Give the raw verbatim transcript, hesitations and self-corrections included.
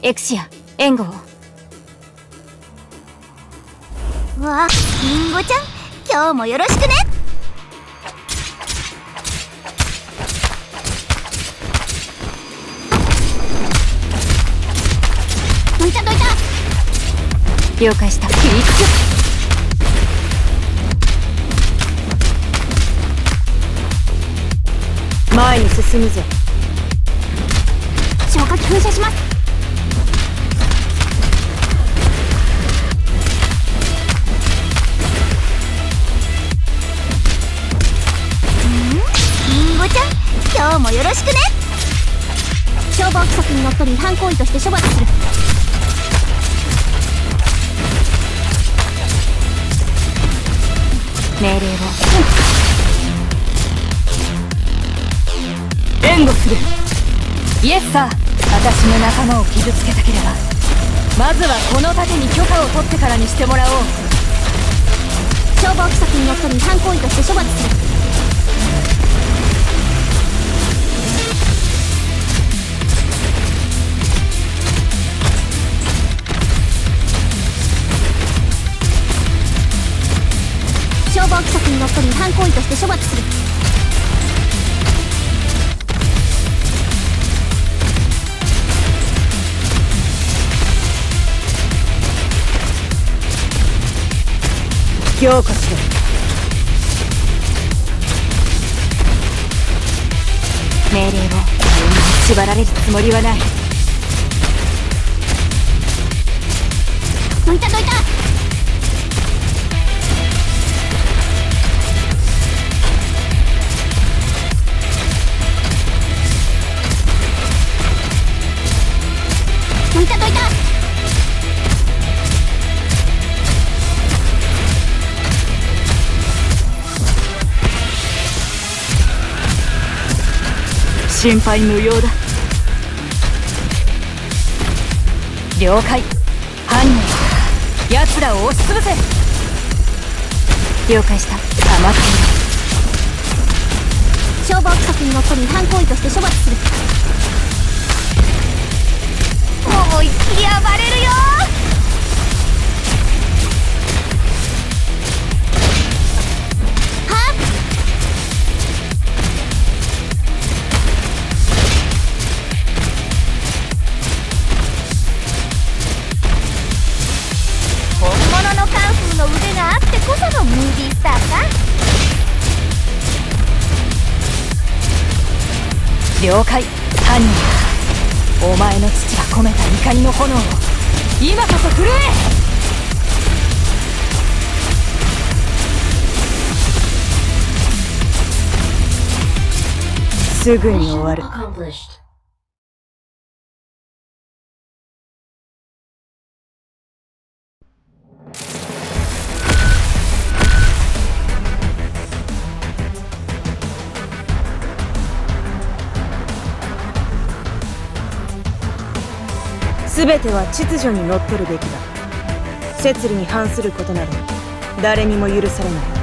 エクシア援護を。 わあ、リンゴちゃん、今日もよろしくね。どいたどいた。 了解した。行くぞ。前に進むぞ。 消火器噴射します。ん？リンゴちゃん、今日もよろしくね。消防規則にのっとり違反行為として処罰する。 命令を、うん、援護する。イエスサー。私の仲間を傷つけたければまずはこの盾に許可を取ってからにしてもらおう。 消防規則にのっとり違反行為として処罰する。消防規則にのっとり違反行為として処罰する。 強化して。命令を縛られるつもりはない。 どいたどいた。どいたどいた。 心配無用だ。了解。犯人奴らを押しつぶせ。了解した。余っている。 消防規則にのっとり違反行為として処罰する。思いっきり暴れるよ。はっ。本物のカンフーの腕があってこそのムービースターか。 了解。犯人、お前の父が込めた怒りの炎を今こそ震え。すぐに終わる。全ては秩序にのっとるべきだ。摂理に反することなど誰にも許されない。